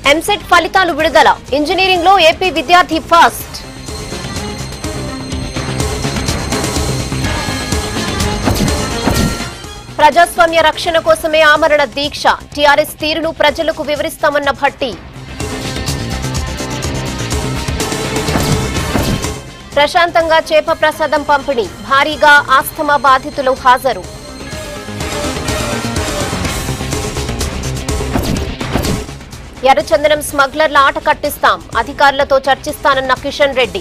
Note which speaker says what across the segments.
Speaker 1: ఎంసెట్ ఫలితాలు విడుదల. ఇంజనీరింగ్ లో ఏపీ విద్యార్థి ఫస్ట్. ప్రజాస్వామ్య రక్షణ కోసమే ఆమరణ దీక్ష. టీఆర్ఎస్ తీరును ప్రజలకు వివరిస్తామన్న భట్టి. ప్రశాంతంగా చేప ప్రసాదం పంపిణీ. భారీగా ఆస్తమా బాధితులు హాజరు. ఎర్రచందనం స్మగ్లర్ల ఆట కట్టిస్తాం. అధికారులతో చర్చిస్తానన్న కిషన్ రెడ్డి.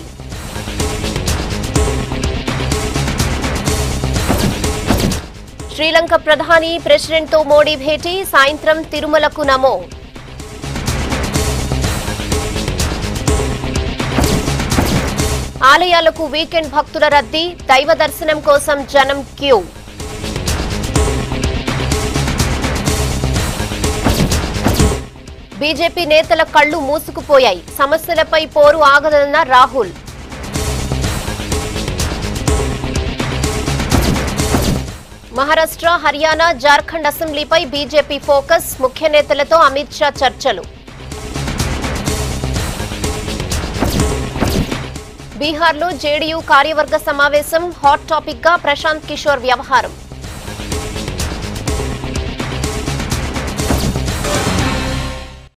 Speaker 1: శ్రీలంక ప్రధాని ప్రెసిడెంట్తో మోడీ భేటీ. సాయంత్రం తిరుమలకు నమో. ఆలయాలకు వీకెండ్ భక్తుల రద్దీ. దైవ దర్శనం కోసం జనం క్యూ. బీజేపీ నేతల కళ్లు మూసుకుపోయాయి. సమస్యలపై పోరు ఆగదన్న రాహుల్. మహారాష్ట్ర, హర్యానా, జార్ఖండ్ అసెంబ్లీపై బీజేపీ ఫోకస్. ముఖ్య నేతలతో అమిత్ షా చర్చలు. బీహార్లో జేడీయూ కార్యవర్గ సమావేశం. హాట్ టాపిక్ గా ప్రశాంత్ కిషోర్ వ్యవహారం.